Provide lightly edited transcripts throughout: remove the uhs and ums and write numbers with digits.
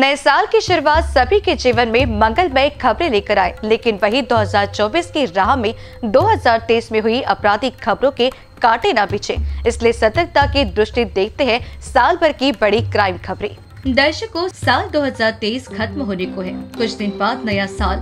नए साल की शुरुआत सभी के जीवन में मंगलमय खबरें लेकर आए, लेकिन वही 2024 की राह में 2023 में हुई आपराधिक खबरों के कांटे ना बिछे। इसलिए सतर्कता की दृष्टि देखते हैं साल भर की बड़ी क्राइम खबरें। दर्शकों, साल 2023 खत्म होने को है। कुछ दिन बाद नया साल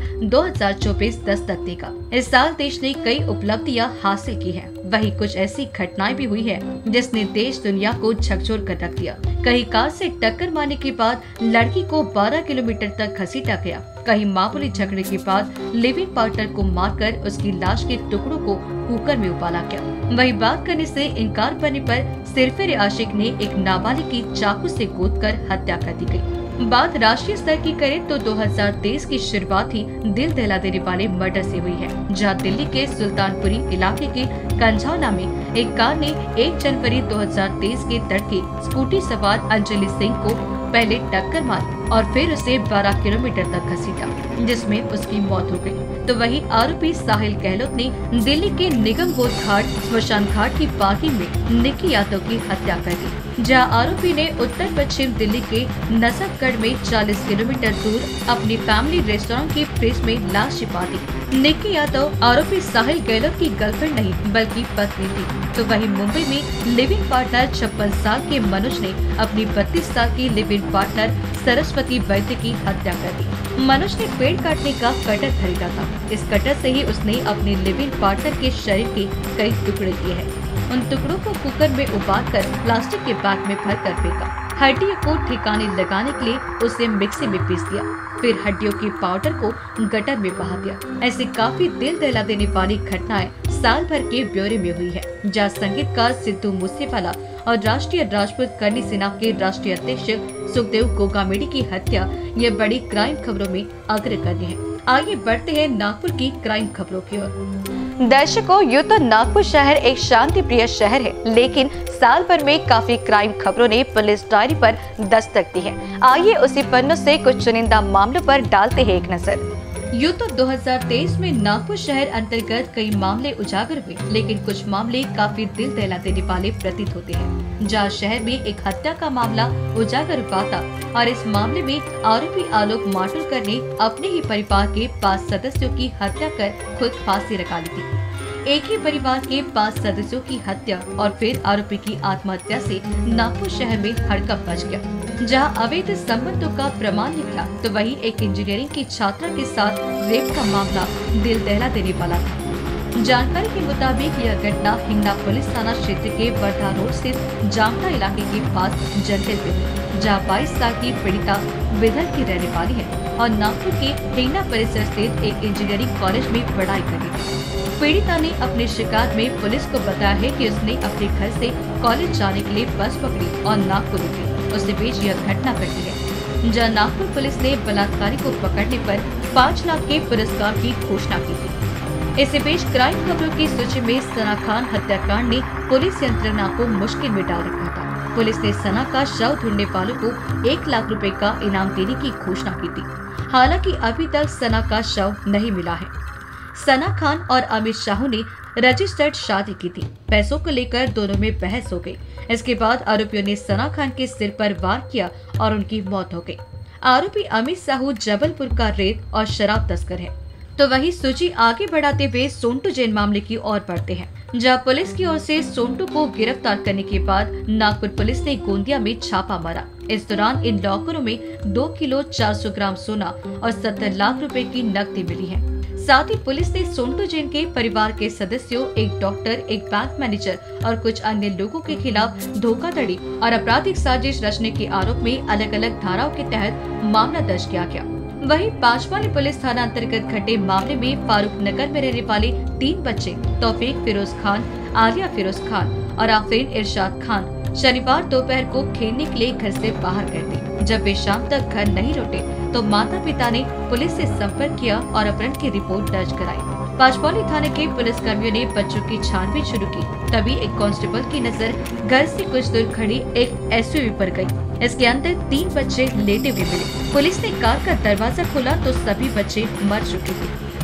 2024 दस्तक देगा। इस साल देश ने कई उपलब्धियां हासिल की हैं। वहीं कुछ ऐसी घटनाएं भी हुई है जिसने देश दुनिया को झकझोर कर रख दिया। कहीं कार से टक्कर मारने के बाद लड़की को 12 किलोमीटर तक घसीटा गया। कहीं मामूली झगड़े के बाद लिव इन पार्टनर को मारकर उसकी लाश के टुकड़ों को कुकर में उबाला गया। वही बात करने से इनकार करने पर सिरफिरे आशिक ने एक नाबालिग की चाकू से गोदकर हत्या कर दी गई। बात राष्ट्रीय स्तर की करें तो 2023 की शुरुआत ही दिल दहला देने वाले मर्डर से हुई है, जहां दिल्ली के सुल्तानपुरी इलाके के कंझौला में एक कार ने 1 जनवरी 2023 के तड़के स्कूटी सवार अंजलि सिंह को पहले टक्कर मारी और फिर उसे 12 किलोमीटर तक घसीटा, जिसमें उसकी मौत हो गई। तो वही आरोपी साहिल गहलोत ने दिल्ली के निगम बोध घाट स्मशान घाट की पार्किंग में निक्की यादव की हत्या कर दी, जहां आरोपी ने उत्तर पश्चिम दिल्ली के नसबगढ़ में 40 किलोमीटर दूर अपनी फैमिली रेस्टोरेंट की फ्रिज में लाश छिपा दी। निक्की यादव आरोपी साहिल गहलोत की गर्लफ्रेंड नहीं बल्कि पत्नी थी। तो वही मुंबई में लिव इन पार्टनर 56 साल के मनोज ने अपनी 32 साल की live in partner Saraswati Vaidya की हत्या कर दी। मनोज ने पेड़ काटने का कटर खरीदा था। इस कटर से ही उसने अपने लिव इन पार्टनर के शरीर के कई टुकड़े किए हैं। उन टुकड़ों को कुकर में उबालकर प्लास्टिक के बैग में भरकर फेंका। हड्डियों को ठिकाने लगाने के लिए उसे मिक्सी में पीस दिया, फिर हड्डियों के पाउडर को गटर में बहा दिया। ऐसे काफी दिल दहला देने वाली घटनाएं साल भर के ब्यौरे में हुई है, जहां संगीतकार सिद्धू मूसेवाला और राष्ट्रीय राजपूत करनी सेना के राष्ट्रीय अध्यक्ष सुखदेव गोगामेडी की हत्या ये बड़ी क्राइम खबरों में अग्रगण्य है। आगे बढ़ते हैं नागपुर की क्राइम खबरों की ओर। दर्शकों, यूँ तो नागपुर शहर एक शांति प्रिय शहर है, लेकिन साल भर में काफी क्राइम खबरों ने पुलिस डायरी पर दस्तक दी है। आइए उसी पन्नों से कुछ चुनिंदा मामलों पर डालते हैं एक नजर। यूँ तो 2023 में नागपुर शहर अंतर्गत कई मामले उजागर हुए, लेकिन कुछ मामले काफी दिल दहला देने वाले प्रतीत होते हैं। जहां शहर में एक हत्या का मामला उजागर हुआ था और इस मामले में आरोपी आलोक माटुलकर ने अपने ही परिवार के 5 सदस्यों की हत्या कर खुद फांसी लगा ली थी। एक ही परिवार के 5 सदस्यों की हत्या और फिर आरोपी की आत्महत्या से नागपुर शहर में हड़कंप मच गया। जहां अवैध संबंधों का प्रमाण निकला तो वही एक इंजीनियरिंग की छात्रा के साथ रेप का मामला दिल दहला देने वाला था। जानकारी के मुताबिक यह घटना हिंगना पुलिस थाना क्षेत्र के वर्धा रोड स्थित जामता इलाके के पास जंगल में हुई, जहाँ 22 साल की पीड़िता विदर्भ की रहने वाली है और नागपुर के हिंगना परिसर स्थित एक इंजीनियरिंग कॉलेज में पढ़ाई कर रही थी। पीड़िता ने अपनी शिकायत में पुलिस को बताया है कि उसने अपने घर से कॉलेज जाने के लिए बस पकड़ी और नागपुर उतरी। उसी बीच यह घटना घटी है, जहां नागपुर पुलिस ने बलात्कारी को पकड़ने पर 5 लाख के पुरस्कार की घोषणा की थी। इसी बीच क्राइम खबरों की सूची में सना खान हत्याकांड ने पुलिस यंत्रणा को मुश्किल में डाल रखा था। पुलिस ने सना का शव ढूंढने वालों को 1 लाख रुपए का इनाम देने की घोषणा की थी। हालांकि अभी तक सना का शव नहीं मिला है। सना खान और अमित शाह ने रजिस्टर्ड शादी की थी। पैसों को लेकर दोनों में बहस हो गई। इसके बाद आरोपियों ने सना खान के सिर पर वार किया और उनकी मौत हो गई। आरोपी अमित साहू जबलपुर का रेत और शराब तस्कर है। तो वही सूची आगे बढ़ाते हुए सोंटू जैन मामले की ओर बढ़ते हैं, जहां पुलिस की ओर से सोंटू को गिरफ्तार करने के बाद नागपुर पुलिस ने गोंदिया में छापा मारा। इस दौरान इन लॉकरों में 2 किलो 400 ग्राम सोना और 70 लाख रुपए की नकदी मिली है। साथ ही पुलिस ने सोंटू जैन के परिवार के सदस्यों, एक डॉक्टर, एक बैंक मैनेजर और कुछ अन्य लोगों के खिलाफ धोखाधड़ी और आपराधिक साजिश रचने के आरोप में अलग अलग धाराओं के तहत मामला दर्ज किया गया। वहीं पांचपाली पुलिस थाना अंतर्गत घटे मामले में फारूक नगर में रहने वाले 3 बच्चे तौफीक फिरोज खान, आलिया फिरोज खान और आफरीन इरशाद खान शनिवार दोपहर को खेलने के लिए घर से बाहर गए थे। जब वे शाम तक घर नहीं लौटे तो माता पिता ने पुलिस से संपर्क किया और अपहरण की रिपोर्ट दर्ज कराई। पांचपाली थाने के पुलिस कर्मियों ने बच्चों की छानबीन शुरू की। तभी एक कांस्टेबल की नजर घर से कुछ दूर खड़ी एक एसयूवी पर गई। इसके अंदर 3 बच्चे लेटे हुए मिले। पुलिस ने कार का दरवाजा खोला तो सभी बच्चे मर चुके थे।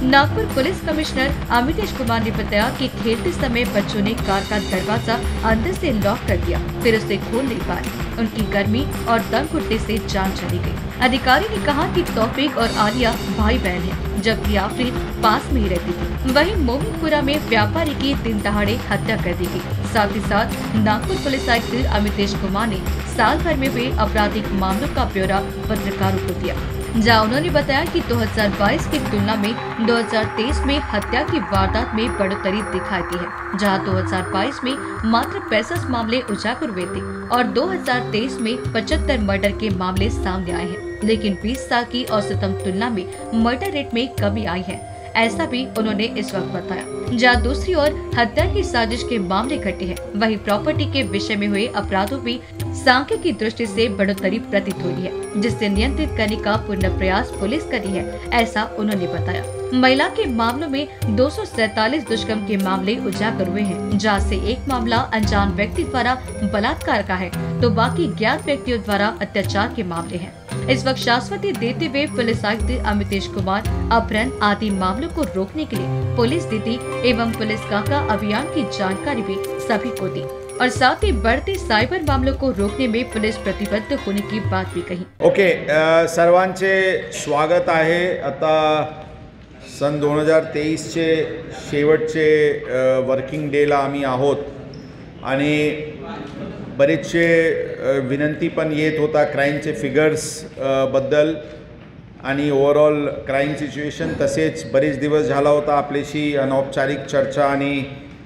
नागपुर पुलिस कमिश्नर अमितेश कुमार ने बताया कि खेलते समय बच्चों ने कार का दरवाजा अंदर से लॉक कर दिया, फिर उसे खोल नहीं पाए। उनकी गर्मी और दम घुटने से जान चली गई। अधिकारी ने कहा कि तौफीक और आलिया भाई बहन हैं, जबकि आफरीन पास में ही रहती थी। वहीं मोमिनपुरा में व्यापारी की दिन दहाड़े हत्या कर दी गई। साथ ही साथ नागपुर पुलिस आयुक्त अमितेश कुमार ने साल भर में हुए आपराधिक मामलों का ब्यौरा पत्रकारों को दिया, जहां उन्होंने बताया कि 2022 की तुलना में 2023 में हत्या की वारदात में बढ़ोतरी दिखाई दी है, जहां 2022 में मात्र 65 मामले उजागर हुए थे और 2023 में 75 मर्डर के मामले सामने आए हैं। लेकिन 20 साल की औसतम तुलना में मर्डर रेट में कमी आई है, ऐसा भी उन्होंने इस वक्त बताया। जहाँ दूसरी ओर हत्या की साजिश के मामले घटे हैं, वहीं प्रॉपर्टी के विषय में हुए अपराधों में सांख्यिकी दृष्टि से बढ़ोतरी प्रतीत हुई है, जिससे नियंत्रित करने का पूर्ण प्रयास पुलिस कर रही है, ऐसा उन्होंने बताया। महिला के मामलों में 247 दुष्कर्म के मामले उजागर हुए हैं, जहाँ से एक मामला अनजान व्यक्ति द्वारा बलात्कार का है, तो बाकी ज्ञात व्यक्तियों द्वारा अत्याचार के मामले हैं। इस वक्त शाश्वती देते हुए पुलिस आयुक्त अमितेश कुमार अपहरण आदि मामलों को रोकने के लिए पुलिस दीदी एवं पुलिस काका अभियान की जानकारी भी सभी को दी और साथ ही बढ़ते सायबर मामलों को रोकने में पुलिस प्रतिबद्ध होने की बात भी कही। ओके, सर्वांचे स्वागत आहे। आता सन 2023 चे शेवटचे वर्किंग डेला आम्ही आहोत आणि बरेचसे विनंती पण येत होता क्राईमचे फिगर्स बद्दल आणि ओव्हरऑल क्राईम सिच्युएशन, तसेच बरेच दिवस झाला होता आपल्याशी अनौपचारिक चर्चा आणि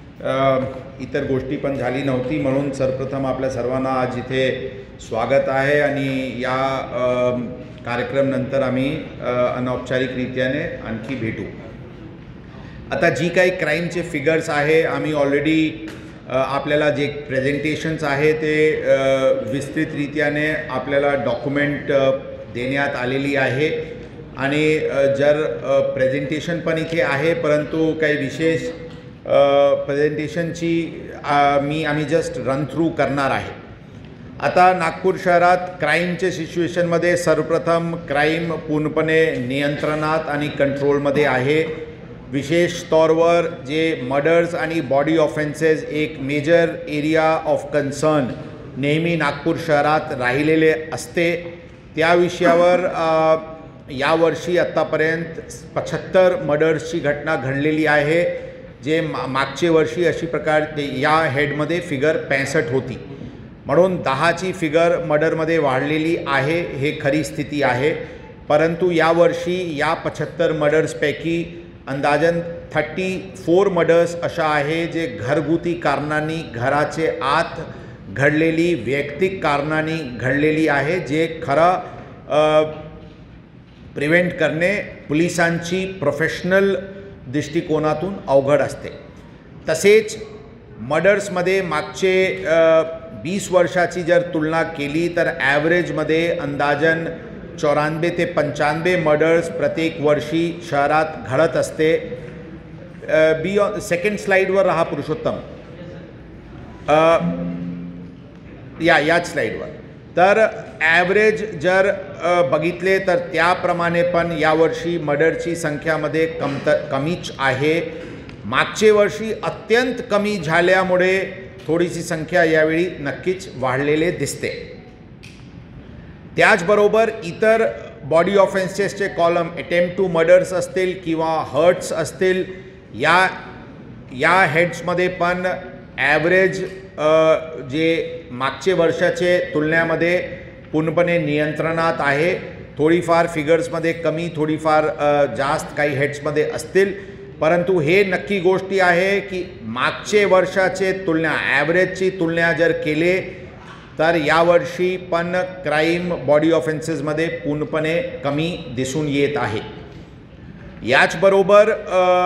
इतर गोष्टी पण झाली नव्हती, म्हणून सर्वप्रथम आपल्या सर्वांना आज इथे स्वागत आहे आणि या कार्यक्रम नंतर आम्ही अनौपचारिकरित्याने आणखी भेटू। आता जी काही क्राईमचे फिगर्स आहे आम्ही ऑलरेडी आपल्याला जे प्रेझेंटेशन्स आहे ते विस्तृतरित्याने आपल्याला डॉक्युमेंट देण्यात आलेली आहे आणि जर प्रेझेंटेशन पण इथे आहे, परंतु काही विशेष प्रेझेंटेशनची आम्ही जस्ट रन थ्रू करणार आहे। आता नागपूर शहरात क्राईमचे सिच्युएशनमध्ये सर्वप्रथम क्राईम पूर्णपणे नियंत्रणात आणि कंट्रोलमध्ये आहे। विशेष तौरवर जे मर्डर्स आणि बॉडी ऑफेन्सेस एक मेजर एरिया ऑफ कन्सर्न नेहमी नागपूर शहरात राहिलेले असते, त्या विषयावर यावर्षी आत्तापर्यंत 75 मर्डर्सची घटना घडलेली आहे, जे मागचे वर्षी अशी प्रकार या हेडमध्ये फिगर 65 होती, म्हणून 10ची फिगर मर्डरमध्ये वाढलेली आहे, हे खरी स्थिती आहे। परंतु यावर्षी या 75 मर्डर्सपैकी अंदाजन 34 मर्डर्स अशा आहे जे घरगुती कारणांनी, घराचे आत घडलेली वैयक्तिक कारणांनी घडलेली आहे, जे खरं प्रिव्हेंट करणे पोलिसांची प्रोफेशनल दृष्टिकोनातून अवघड असते। तसेच मर्डर्समध्ये मागचे 20 वर्षाची जर तुलना केली तर ॲव्हरेजमध्ये अंदाजन 94 ते 95 मर्डर्स प्रत्येक वर्षी शहरात घडत असते। सेकंड स्लाइडवर रहा पुरुषोत्तम, याच स्लाइडवर। तर ॲव्हरेज जर बघितले तर त्याप्रमाणे पण यावर्षी मर्डरची संख्यामध्ये कमीच आहे। मागचे वर्षी अत्यंत कमी झाल्यामुळे थोडीशी संख्या यावेळी नक्कीच वाढलेले दिसते। त्याचबरोबर इतर बॉडी ऑफेन्सेसचे कॉलम अटेम्प्ट टू मर्डर्स असतील किंवा हर्ट्स असतील, या हेड्समध्ये पण ॲव्हरेज जे मागचे वर्षाचे तुलनेमध्ये पूर्णपणे नियंत्रणात आहे। थोडीफार फिगर्समध्ये कमी, थोडीफार जास्त काही हेड्समध्ये असतील, परंतु हे नक्की गोष्टी आहे की मागचे वर्षाचे तुलना, ॲव्हरेजची तुलना जर केले तर यावर्षी पण क्राईम बॉडी ऑफेन्सेसमध्ये पूर्णपणे कमी दिसून येत आहे। याचबरोबर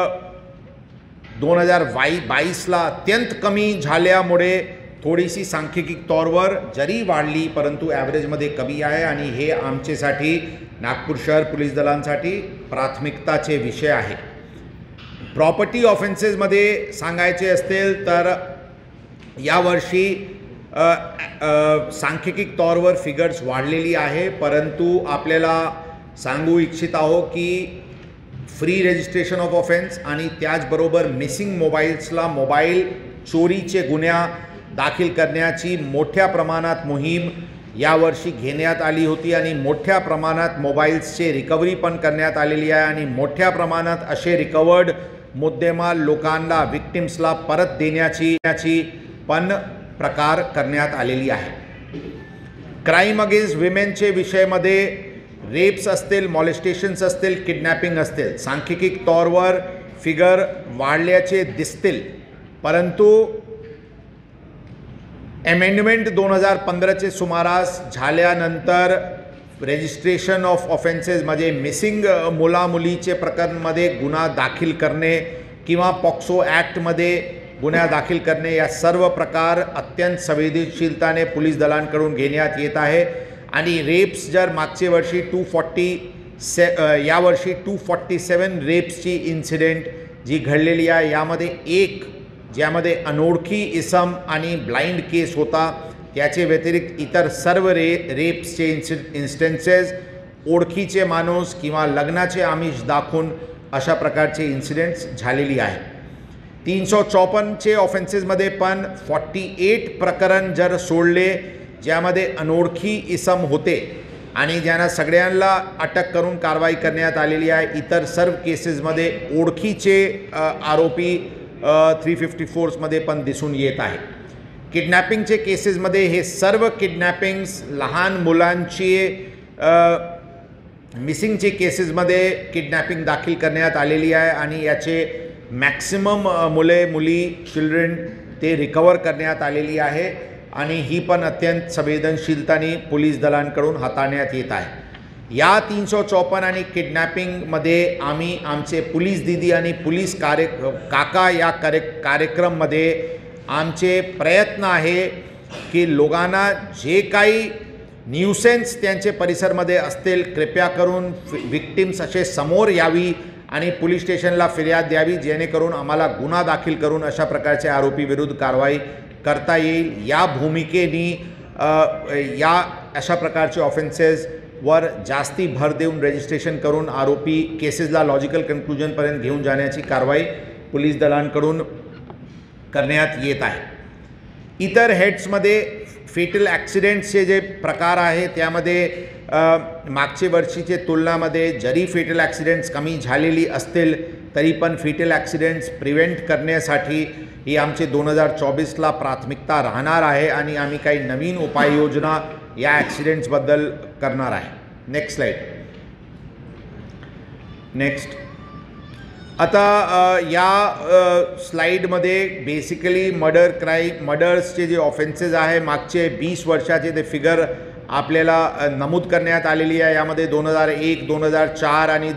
2022ला अत्यंत कमी झाल्यामुळे थोडीशी सांख्यिकी तौरवर जरी वाढली, परंतु ॲव्हरेजमध्ये कमी आहे आणि हे आमच्यासाठी नागपूर शहर पोलीस दलांसाठी प्राथमिकताचे विषय आहे। प्रॉपर्टी ऑफेन्सेसमध्ये सांगायचे असतील तर यावर्षी सांख्यिक तौरवर फिगर्स वाढलेली आहे, परंतु आपल्याला सांगू इच्छित आहो की फ्री रजिस्ट्रेशन ऑफ ऑफेन्स आणि त्याचबरोबर मिसिंग मोबाईल्सला मोबाईल चोरीचे गुन्हा दाखल करण्याची मोठ्या प्रमाणात मोहीम यावर्षी घेण्यात आली होती आणि मोठ्या प्रमाणात मोबाईल्सचे रिकव्हरी पण करण्यात आलेली आहे आणि मोठ्या प्रमाणात असे रिकवर्ड मुद्देमाल लोकांना विक्टिम्सला परत देण्याची पण प्रकार करण्यात आलेली आहे। क्राईम अगेन्स्ट विमेनचे विषयामध्ये रेप्स असतील, मॉलेस्टेशन्स असतील, किडनॅपिंग असतील सांख्यिकी तौरवर फिगर वाढल्याचे दिसतील, परंतु अमेंडमेंट 2015चे सुमारास झाल्यानंतर रजिस्ट्रेशन ऑफ ऑफेन्सेस म्हणजे मिसिंग मुलामुलीचे प्रकरणमध्ये गुन्हा दाखल करणे किंवा पॉक्सो ॲक्टमध्ये गुन्हा दाखल करणे या सर्व प्रकार अत्यंत संवेदनशीलताने पोलीस दलांकडून घेण्यात येत आहे आणि रेप्स जर मागच्या वर्षी यावर्षी 247 रेप्सची इन्सिडेंट जी घडलेली आहे, यामध्ये एक ज्यामध्ये अनोळखी इसम आणि ब्लाइंड केस होता, त्याचे व्यतिरिक्त इतर सर्व रेप्सचे इन्स्टन्सेस ओळखीचे माणूस किंवा लग्नाचे आमिष दाखवून अशा प्रकारचे इन्सिडेंट्स झालेली आहे। 354चे ऑफेन्सेसमध्ये पण 48 प्रकरण जर सोडले ज्यामध्ये अनोळखी इसम होते आणि ज्यांना सगळ्यांना अटक करून कारवाई करण्यात आलेली आहे, इतर सर्व केसेसमध्ये ओळखीचे आरोपी 354मध्ये पण दिसून येत आहे। किडनॅपिंगचे केसेसमध्ये हे सर्व किडनॅपिंग्स लहान मुलांची मिसिंगचे केसेसमध्ये किडनॅपिंग दाखल करण्यात आलेली आहे आणि याचे मॅक्सिमम मुली चिल्ड्रन ते रिकवर करण्यात आलेली आहे आणि ही पण अत्यंत संवेदनशीलताने पोलीस दलांकडून हाताळण्यात येत आहे। या 354 आणि किडनॅपिंगमध्ये आम्ही आमचे पोलीस दीदी आणि पोलीस काका या कार्यक्रममध्ये आमचे प्रयत्न आहे की लोकांना जे काही न्यूसेन्स त्यांचे परिसरमध्ये असतील कृपया करून विक्टिम्स असे समोर यावी आणि पोलीस स्टेशनला फिर्याद द्यावी, जेणेकरून आम्हाला गुन्हा दाखल करून अशा प्रकारचे आरोपी विरुद्ध कारवाई करता येईल। या भूमिकेने या अशा प्रकारचे ऑफेन्सेस वर जास्ती भर देऊन रजिस्ट्रेशन करून आरोपी केसेसला लॉजिकल कन्क्लुजनपर्यंत घेऊन जाण्याची कारवाई पोलीस दलांकडून करण्यात येत आहे। इतर हेड्समध्ये फेटल ॲक्सिडेंट्सचे जे प्रकार आहे त्यामध्ये मागच्या वर्षीच्या तुलनामध्ये जरी फेटल ॲक्सिडेंट्स कमी झालेली असतील तरी पण फेटल ॲक्सिडेंट्स प्रिव्हेंट करण्यासाठी ही आमचे 2024ला प्राथमिकता राहणार आहे आणि आम्ही काही नवीन उपाययोजना या ॲक्सिडेंट्सबद्दल करणार आहे। Next slide. नेक्स्ट आता या स्लाइडमध्ये बेसिकली मर्डर्सचे जे ऑफेन्सेस आहे मागचे 20 वर्षाचे ते फिगर आपल्याला नमूद करण्यात आलेली आहे। यामध्ये 2001, 2004 आणि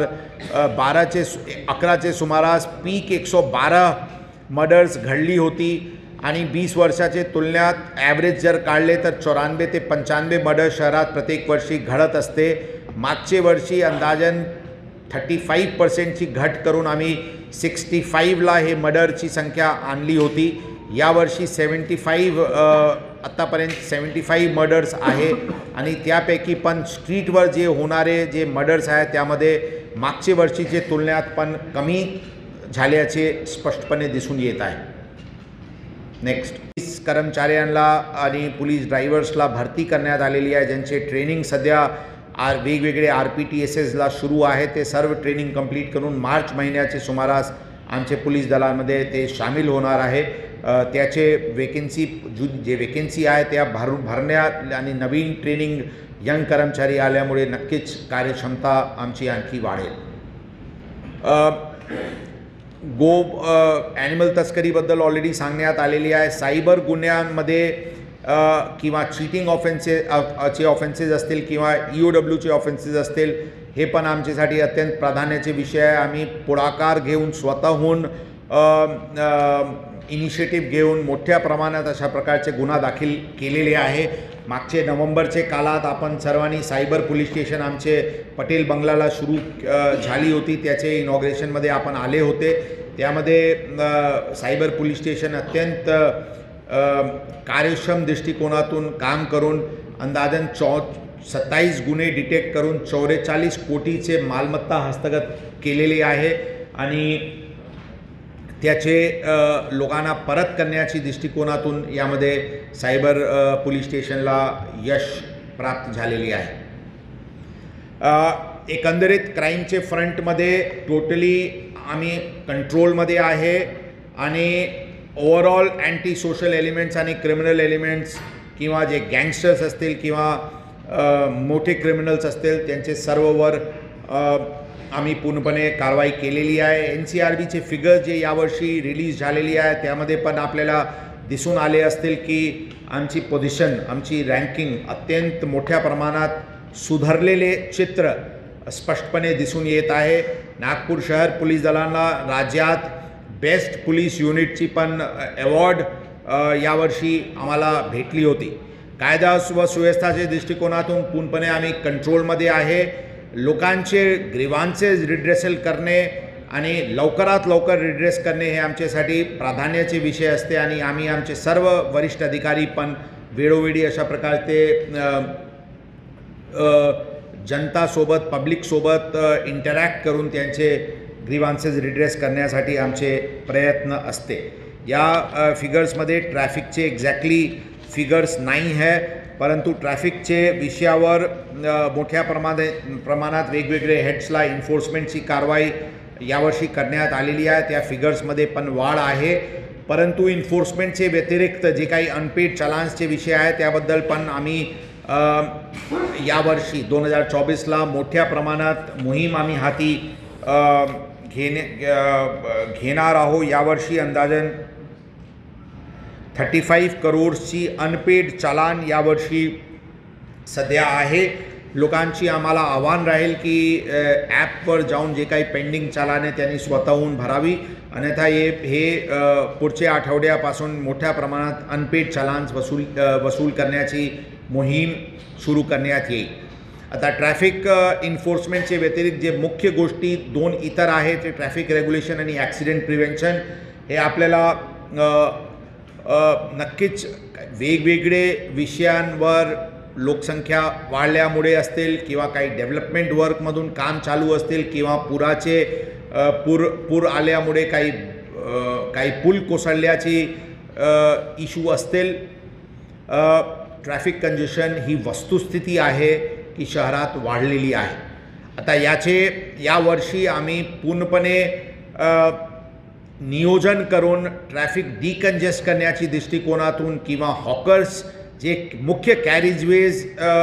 2011चे सुमारास पीक 112 मर्डर्स घडली होती आणि 20 वर्षाचे तुलनेत ॲव्हरेज जर काढले तर 94 ते 95 मर्डर शहरात प्रत्येक वर्षी घडत असते। मागचे वर्षी अंदाजन 35% घट करून आम्ही 65ला हे मर्डरची संख्या आणली होती। यावर्षी 75 आत्तापर्यंत 75 मर्डर्स आहे आणि त्यापैकी पण स्ट्रीटवर जे होणारे जे मर्डर्स आहेत त्यामध्ये मागच्या वर्षीचे तुलनेत पण कमी झाल्याचे स्पष्टपणे दिसून येत आहे। नेक्स्ट, पोलीस कर्मचाऱ्यांना आणि पोलीस ड्रायव्हर्सला भरती करण्यात आलेली आहे, ज्यांचे ट्रेनिंग सध्या वेगवेगळे RPTSSला सुरू आहे। ते सर्व ट्रेनिंग कंप्लीट करून मार्च महिन्याचे सुमारास आमचे पोलीस दलामध्ये ते सामील होणार आहे। त्याचे वेकेन्सी आहे त्या भरण्यात आणि नवीन ट्रेनिंग यंग कर्मचारी आल्यामुळे नक्कीच कार्यक्षमता आमची आणखी वाढेल। ॲनिमल तस्करीबद्दल ऑलरेडी सांगण्यात आलेली आहे। सायबर गुन्ह्यांमध्ये किंवा चीटिंग ऑफेन्सेस असतील किंवा EOWचे ऑफेन्सेस असतील, हे पण आमच्यासाठी अत्यंत प्राधान्याचे विषय आहे। आम्ही पुढाकार घेऊन स्वतःहून इनिशिएटिव्ह घेऊन मोठ्या प्रमाणात अशा प्रकारचे गुन्हा दाखल केलेले आहे। मागचे नोव्हेंबरचे काळात आपण सर्वांनी सायबर पोलीस स्टेशन आमचे पटेल बंगलाला सुरू झाली होती, त्याचे इनॉग्रेशनमध्ये आपण आले होते। त्यामध्ये सायबर पोलीस स्टेशन अत्यंत कार्यक्षम दृष्टिकोनातून काम करून अंदाजन 27 गुन्हे डिटेक्ट करून 44 कोटीचे मालमत्ता हस्तगत केलेली आहे आणि त्याचे लोकांना परत करण्याची दृष्टिकोनातून यामध्ये सायबर पोलीस स्टेशनला यश प्राप्त झालेली आहे. एकंदरीत क्राईमचे फ्रंटमध्ये टोटली आम्ही कंट्रोलमध्ये आहे आणि ओव्हरऑल अँटी सोशल एलिमेंट्स आणि क्रिमिनल एलिमेंट्स किंवा जे गँगस्टर्स असतील किंवा मोठे क्रिमिनल्स असतील त्यांचे सर्ववर आम्ही पूर्णपणे कारवाई केलेली आहे. NCRBचे फिगर्स जे यावर्षी रिलीज झालेली आहे त्यामध्ये पण आपल्याला दिसून आले असतील की आमची पोझिशन, आमची रँकिंग अत्यंत मोठ्या प्रमाणात सुधारलेले चित्र स्पष्टपणे दिसून येत आहे. नागपूर शहर पोलीस दलांना राज्यात बेस्ट पोलीस युनिटची पण अवॉर्ड यावर्षी आम्हाला भेटली होती. कायदा व सुव्यवस्थेच्या दृष्टिकोनातून पूर्णपणे आम्ही कंट्रोलमध्ये आहे. लोकांचे ग्रीवांसेस रिड्रेसल करणे आणि लवकरात लवकर रिड्रेस करणे हे आमच्यासाठी प्राधान्याचे विषय असते आणि आम्ही आमचे सर्व वरिष्ठ अधिकारी पण वेळोवेळी अशा प्रकारचे जनतासोबत, पब्लिकसोबत इंटरॅक्ट करून त्यांचे ग्रीवांसेस रिड्रेस करण्यासाठी आमचे प्रयत्न असते. या फिगर्समध्ये ट्रॅफिकचे एक्झॅक्टली फिगर्स नाही आहे, परंतु ट्रॅफिकचे विषयावर मोठ्या प्रमाणात वेगवेगळे हेड्सला इन्फोर्समेंटची कारवाई यावर्षी करण्यात आलेली आहे. त्या फिगर्समध्ये पण वाढ आहे, परंतु इन्फोर्समेंटचे व्यतिरिक्त जे काही अनपेड चलान्सचे विषय आहे त्याबद्दल पण आम्ही यावर्षी 2024ला मोठ्या प्रमाणात मोहीम आम्ही हाती घेणार आहोत. यावर्षी अंदाजन 35 करोडची अनपेड चालान यावर्षी सध्या आहे. लोकांची आम्हाला आव्हान राहील की ॲपवर जाऊन जे काही पेंडिंग चालान आहे त्यांनी स्वतःहून भरावी, अन्यथा हे पुढच्या आठवड्यापासून मोठ्या प्रमाणात अनपेड चालान्स वसूल करण्याची मोहीम सुरू करण्यात येईल. आता ट्रॅफिक इन्फोर्समेंटचे व्यतिरिक्त जे मुख्य गोष्टी 2 इतर आहेत ते ट्रॅफिक रेग्युलेशन आणि ॲक्सिडेंट प्रिव्हेन्शन. हे आपल्याला नक्कीच वेगवेगळे विषयांवर लोकसंख्या वाढल्यामुळे असतील किंवा काही डेव्हलपमेंट वर्कमधून काम चालू असतील किंवा पूर आल्यामुळे काही पूल कोसळल्याची इश्यू असतील. ट्रॅफिक कंजेशन ही वस्तुस्थिती आहे की शहरात वाढलेली आहे. आता यावर्षी आम्ही पूर्णपणे नियोजन करून ट्रॅफिक डिकंजेस्ट करण्याची दृष्टिकोनातून किंवा हॉकर्स जे मुख्य कॅरेजवेज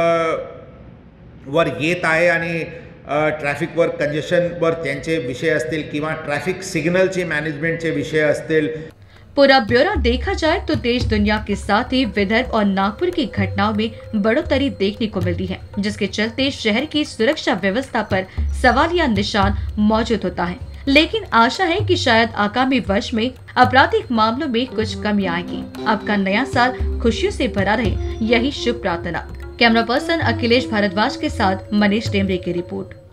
वर येत आहे आणि ट्रॅफिकवर कंजेशनवर त्यांचे विषय असतील किंवा ट्रैफिक सिग्नल के मैनेजमेंट के विषय असतील। पूरा ब्यौरा देखा जाए तो देश दुनिया के साथ ही विदर्भ और नागपुर की घटनाओं में बढ़ोतरी देखने को मिलती है, जिसके चलते शहर की सुरक्षा व्यवस्था पर सवालिया निशान मौजूद होता है। लेकिन आशा है कि शायद आगामी वर्ष में आपराधिक मामलों में कुछ कमी आएगी। आपका नया साल खुशियों से भरा रहे, यही शुभ प्रार्थना। कैमरा पर्सन अखिलेश भारद्वाज के साथ मनीष टेमरे की रिपोर्ट।